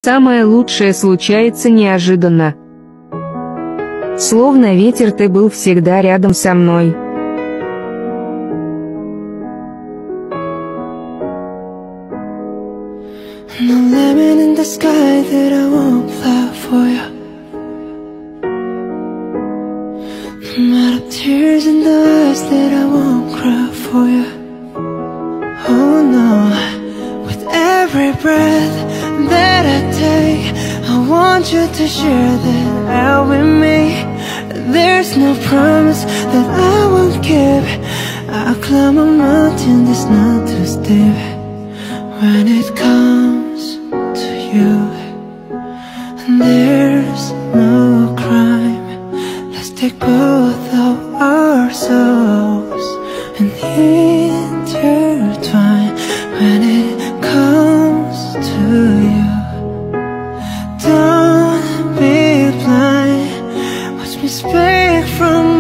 Самое лучшее случается неожиданно. Словно ветер, ты был всегда рядом со мной. No lemon in the sky that I won't fly for you. No matter tears in the eyes that I won't cry for you. Oh no, with every breath that I take, I want you to share that out with me. There's no promise that I won't keep. I'll climb a mountain that's not too steep. When it comes to you, there's no crime. Let's take both of our souls and intertwine. When it comes to you, don't be blind. Watch me speak from